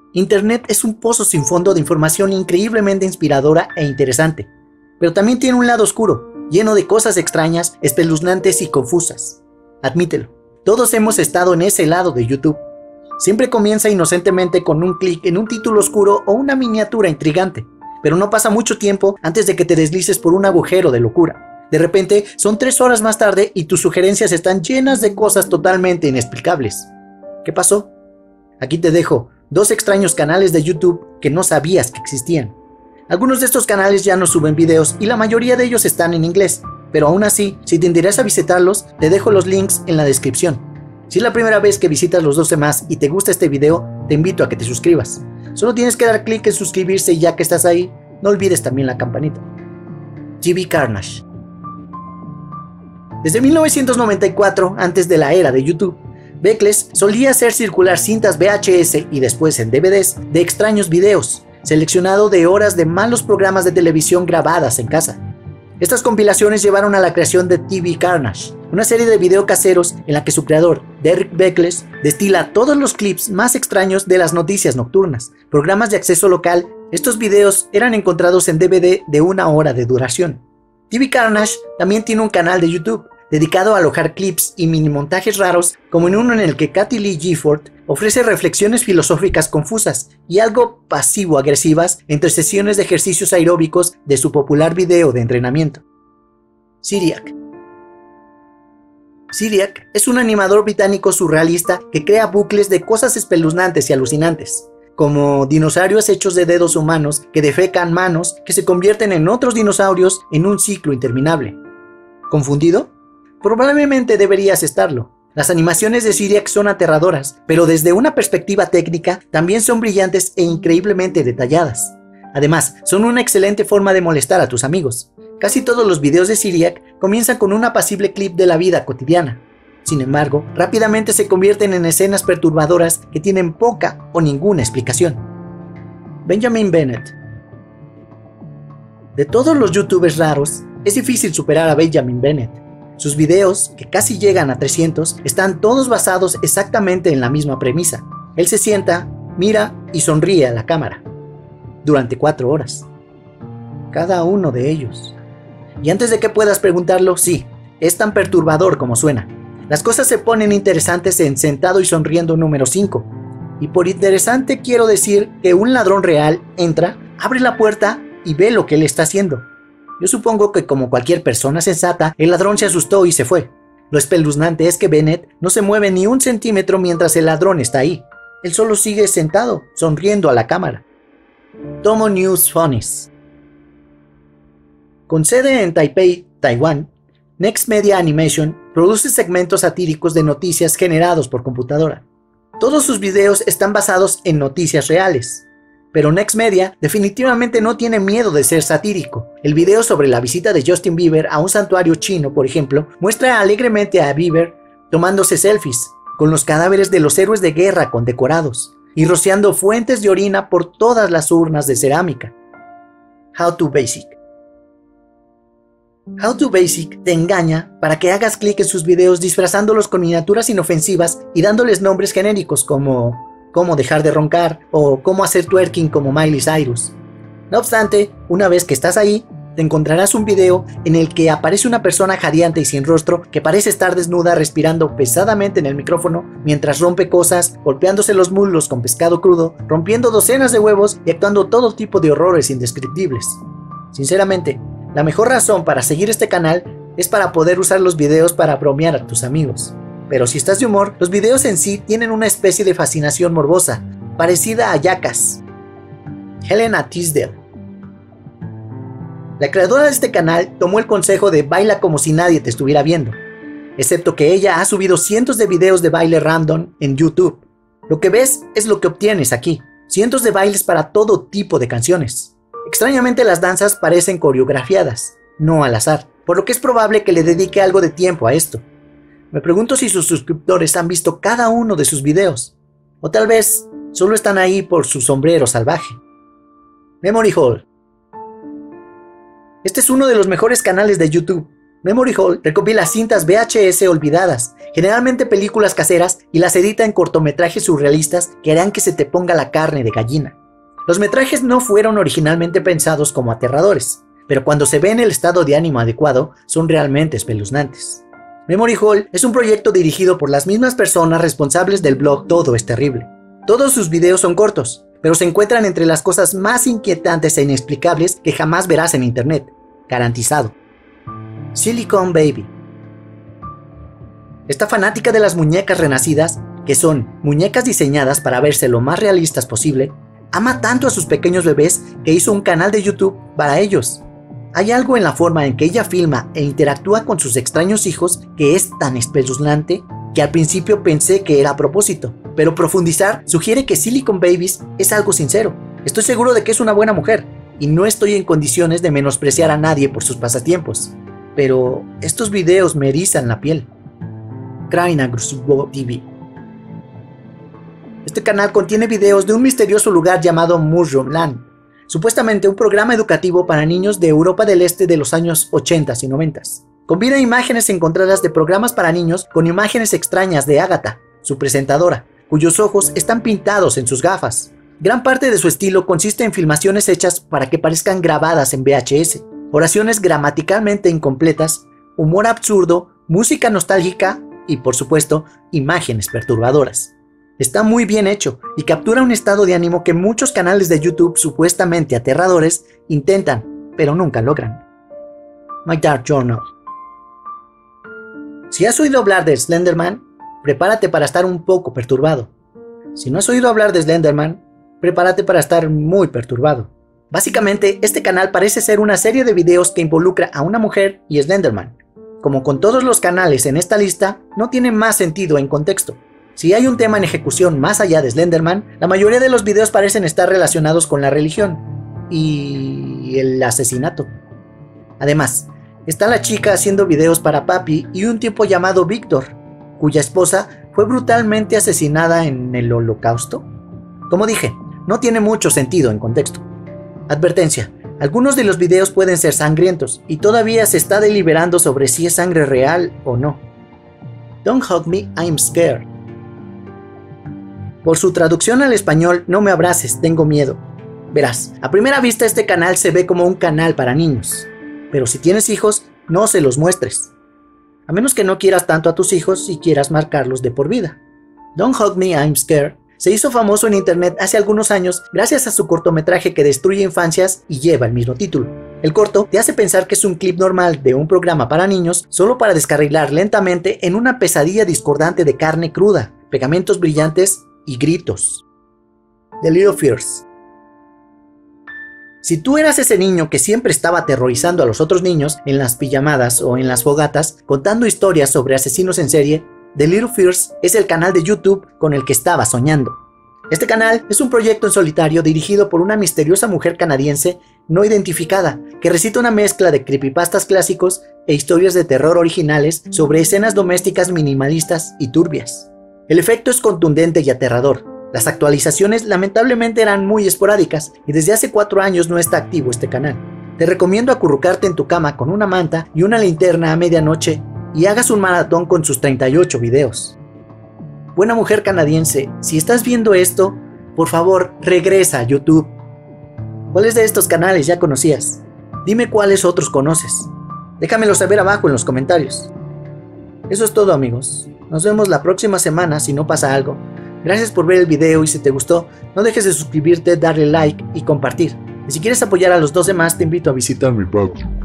Internet es un pozo sin fondo de información increíblemente inspiradora e interesante, pero también tiene un lado oscuro, lleno de cosas extrañas, espeluznantes y confusas. Admítelo, todos hemos estado en ese lado de YouTube. Siempre comienza inocentemente con un clic en un título oscuro o una miniatura intrigante, pero no pasa mucho tiempo antes de que te deslices por un agujero de locura. De repente, son 3 horas más tarde y tus sugerencias están llenas de cosas totalmente inexplicables. ¿Qué pasó? Aquí te dejo 2 extraños canales de YouTube que no sabías que existían. Algunos de estos canales ya no suben videos y la mayoría de ellos están en inglés, pero aún así, si te interesa visitarlos, te dejo los links en la descripción. Si es la primera vez que visitas los 12 más y te gusta este video, te invito a que te suscribas. Solo tienes que dar clic en suscribirse y ya que estás ahí, no olvides también la campanita. TV Carnage. Desde 1994, antes de la era de YouTube, Beckles solía hacer circular cintas VHS y después en DVDs de extraños videos, seleccionado de horas de malos programas de televisión grabadas en casa. Estas compilaciones llevaron a la creación de TV Carnage, una serie de video caseros en la que su creador, Derrick Beckles, destila todos los clips más extraños de las noticias nocturnas, programas de acceso local. Estos videos eran encontrados en DVD de 1 hora de duración. TV Carnage también tiene un canal de YouTube dedicado a alojar clips y mini montajes raros, como en uno en el que Kathie Lee Gifford ofrece reflexiones filosóficas confusas y algo pasivo-agresivas entre sesiones de ejercicios aeróbicos de su popular video de entrenamiento. Syriac. Syriac es un animador británico surrealista que crea bucles de cosas espeluznantes y alucinantes, como dinosaurios hechos de dedos humanos que defecan manos que se convierten en otros dinosaurios en un ciclo interminable. ¿Confundido? Probablemente deberías estarlo. Las animaciones de Syriac son aterradoras, pero desde una perspectiva técnica también son brillantes e increíblemente detalladas. Además, son una excelente forma de molestar a tus amigos. Casi todos los videos de Syriac comienzan con un apacible clip de la vida cotidiana. Sin embargo, rápidamente se convierten en escenas perturbadoras que tienen poca o ninguna explicación. Benjamin Bennett. De todos los youtubers raros, es difícil superar a Benjamin Bennett. Sus videos, que casi llegan a 300, están todos basados exactamente en la misma premisa. Él se sienta, mira y sonríe a la cámara. Durante 4 horas. Cada uno de ellos. Y antes de que puedas preguntarlo, sí, es tan perturbador como suena. Las cosas se ponen interesantes en Sentado y Sonriendo número 5. Y por interesante quiero decir que un ladrón real entra, abre la puerta y ve lo que él está haciendo. Yo supongo que como cualquier persona sensata, el ladrón se asustó y se fue. Lo espeluznante es que Bennett no se mueve ni 1 centímetro mientras el ladrón está ahí. Él solo sigue sentado, sonriendo a la cámara. Tomo News Funnies. Con sede en Taipei, Taiwán, Next Media Animation produce segmentos satíricos de noticias generados por computadora. Todos sus videos están basados en noticias reales. Pero Next Media definitivamente no tiene miedo de ser satírico. El video sobre la visita de Justin Bieber a un santuario chino, por ejemplo, muestra alegremente a Bieber tomándose selfies con los cadáveres de los héroes de guerra condecorados y rociando fuentes de orina por todas las urnas de cerámica. How to Basic. How to Basic te engaña para que hagas clic en sus videos disfrazándolos con miniaturas inofensivas y dándoles nombres genéricos como cómo dejar de roncar o cómo hacer twerking como Miley Cyrus. No obstante, una vez que estás ahí, te encontrarás un video en el que aparece una persona jadeante y sin rostro que parece estar desnuda respirando pesadamente en el micrófono mientras rompe cosas, golpeándose los muslos con pescado crudo, rompiendo docenas de huevos y actuando todo tipo de horrores indescriptibles. Sinceramente, la mejor razón para seguir este canal es para poder usar los videos para bromear a tus amigos. Pero si estás de humor, los videos en sí tienen una especie de fascinación morbosa, parecida a Jackass. Helena Tisdale. La creadora de este canal tomó el consejo de baila como si nadie te estuviera viendo, excepto que ella ha subido cientos de videos de baile random en YouTube. Lo que ves es lo que obtienes aquí, cientos de bailes para todo tipo de canciones. Extrañamente las danzas parecen coreografiadas, no al azar, por lo que es probable que le dedique algo de tiempo a esto. Me pregunto si sus suscriptores han visto cada uno de sus videos, o tal vez solo están ahí por su sombrero salvaje. Memory Hole. Este es uno de los mejores canales de YouTube. Memory Hole recopila cintas VHS olvidadas generalmente películas caseras, y las edita en cortometrajes surrealistas que harán que se te ponga la carne de gallina. Los metrajes no fueron originalmente pensados como aterradores, pero cuando se ve en el estado de ánimo adecuado, son realmente espeluznantes. Memory Hall es un proyecto dirigido por las mismas personas responsables del blog Todo es Terrible. Todos sus videos son cortos, pero se encuentran entre las cosas más inquietantes e inexplicables que jamás verás en internet. Garantizado. Silicon Baby. Esta fanática de las muñecas renacidas, que son muñecas diseñadas para verse lo más realistas posible, ama tanto a sus pequeños bebés que hizo un canal de YouTube para ellos. Hay algo en la forma en que ella filma e interactúa con sus extraños hijos que es tan espeluznante que al principio pensé que era a propósito, pero profundizar sugiere que Silicon Babies es algo sincero. Estoy seguro de que es una buena mujer, y no estoy en condiciones de menospreciar a nadie por sus pasatiempos, pero estos videos me erizan la piel. Krainagrusbo TV. Este canal contiene videos de un misterioso lugar llamado Mushroom Land, supuestamente un programa educativo para niños de Europa del Este de los años 80 y 90. Combina imágenes encontradas de programas para niños con imágenes extrañas de Agatha, su presentadora, cuyos ojos están pintados en sus gafas. Gran parte de su estilo consiste en filmaciones hechas para que parezcan grabadas en VHS, oraciones gramaticalmente incompletas, humor absurdo, música nostálgica y, por supuesto, imágenes perturbadoras. Está muy bien hecho y captura un estado de ánimo que muchos canales de YouTube supuestamente aterradores intentan, pero nunca logran. My Dark Journal. Si has oído hablar de Slenderman, prepárate para estar un poco perturbado. Si no has oído hablar de Slenderman, prepárate para estar muy perturbado. Básicamente, este canal parece ser una serie de videos que involucra a una mujer y Slenderman. Como con todos los canales en esta lista, no tiene más sentido en contexto. Si hay un tema en ejecución más allá de Slenderman, la mayoría de los videos parecen estar relacionados con la religión y el asesinato. Además, está la chica haciendo videos para Papi y un tipo llamado Víctor, cuya esposa fue brutalmente asesinada en el Holocausto. Como dije, no tiene mucho sentido en contexto. Advertencia: algunos de los videos pueden ser sangrientos y todavía se está deliberando sobre si es sangre real o no. Don't hug me, I'm scared. Por su traducción al español, no me abraces, tengo miedo. Verás, a primera vista este canal se ve como un canal para niños, pero si tienes hijos, no se los muestres. A menos que no quieras tanto a tus hijos y quieras marcarlos de por vida. Don't hug me, I'm scared se hizo famoso en internet hace algunos años gracias a su cortometraje que destruye infancias y lleva el mismo título. El corto te hace pensar que es un clip normal de un programa para niños solo para descarrilar lentamente en una pesadilla discordante de carne cruda, pegamentos brillantes y gritos. The Little Fears. Si tú eras ese niño que siempre estaba aterrorizando a los otros niños en las pijamadas o en las fogatas contando historias sobre asesinos en serie, The Little Fears es el canal de YouTube con el que estaba soñando. Este canal es un proyecto en solitario dirigido por una misteriosa mujer canadiense no identificada que recita una mezcla de creepypastas clásicos e historias de terror originales sobre escenas domésticas minimalistas y turbias. El efecto es contundente y aterrador. Las actualizaciones lamentablemente eran muy esporádicas y desde hace 4 años no está activo este canal. Te recomiendo acurrucarte en tu cama con una manta y una linterna a medianoche y hagas un maratón con sus 38 videos. Buena mujer canadiense, si estás viendo esto, por favor regresa a YouTube. ¿Cuáles de estos canales ya conocías? Dime cuáles otros conoces. Déjamelo saber abajo en los comentarios. Eso es todo, amigos. Nos vemos la próxima semana si no pasa algo. Gracias por ver el video y si te gustó, no dejes de suscribirte, darle like y compartir. Y si quieres apoyar a los 2 demás, te invito a visitar mi Patreon.